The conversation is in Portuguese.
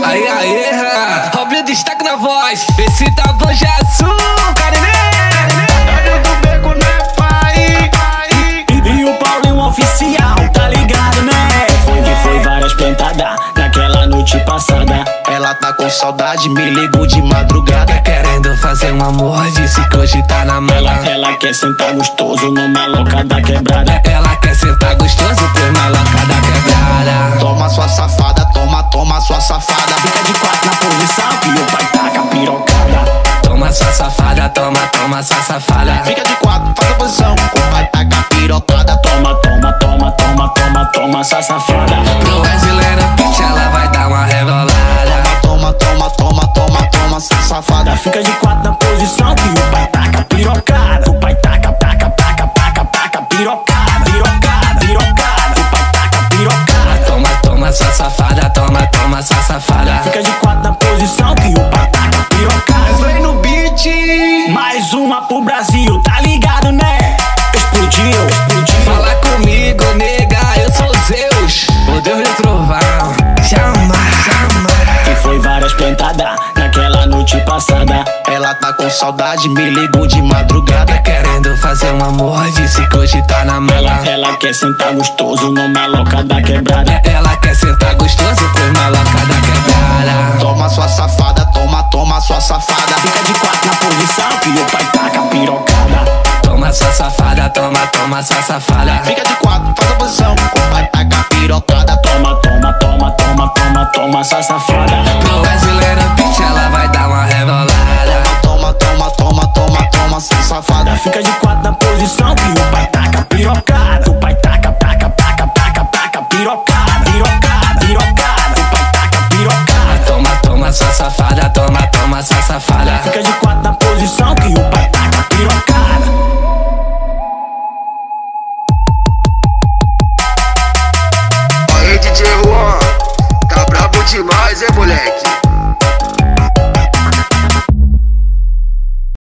Aí, Rob o destaque na voz. Esse tá bom de açúcar, né? Do beco, né, pai? E o Paulinho oficial, tá ligado, né? Foi várias plantadas naquela noite passada. Ela tá com saudade, me ligou de madrugada. Querendo fazer um amor, disse que hoje tá na mala. Ela quer sentar gostoso numa louca da quebrada. Ela quer sentar gostoso, ter uma louca da quebrada. Toma sua safada, toma sua safada. Fica de quatro na posição que o pai taca pirocada. Toma sua safada, toma sua safada. Fica de quatro, faz a posição. O pai taca pirocada. Toma essa safada. Pro brasileiro pitch, ela vai dar uma rebolada. Toma sua safada. Fica de quatro na posição que o pai taca pirocada. O pai taca pirocada. O pai taca pirocada. Toma sua safada, toma sua safada. Fica de quatro na posição que o pai taca pirocada. Vai no beat. Mais uma pro Brasil, tá ligado, né? Explodiu. Fala comigo, nega, eu sou Zeus, o Deus do trovão. Chama. E foi várias plantadas naquela noite passada. Ela tá com saudade, me ligou de madrugada. Querendo fazer um amor, disse que hoje tá na mala. Ela quer sentar gostoso numa louca da quebrada. Ela quer sentar gostoso, ter uma louca da quebrada. Toma sua safada, toma sua safada. Fica de quatro na posição que o pai taca pirocada. Toma sua safada, toma sua safada. Fica de quatro, faz a posição. O pai taca pirocada. Toma essa safada. Pro brasileiro pitch, ela vai dar uma rebolada. Toma sua safada. Fica de quatro na posição que o pai taca pirocada. O pai taca pirocada. O pai taca pirocada. Toma sua safada, toma sua safada. Fica de quatro na posição que o pai taca pirocada. Aí, DJ Juan, tá brabo demais, hein, moleque?